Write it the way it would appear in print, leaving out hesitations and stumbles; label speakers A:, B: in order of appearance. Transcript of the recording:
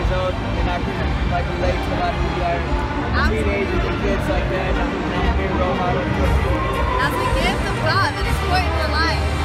A: old, and I can like relate to a lot of you are teenagers and kids like that. I'm a big role model.
B: As a gift of God that is put in your life.